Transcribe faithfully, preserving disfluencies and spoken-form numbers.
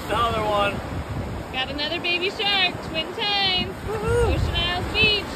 Another one. Got another baby shark, twin times. Ocean Isles Beach.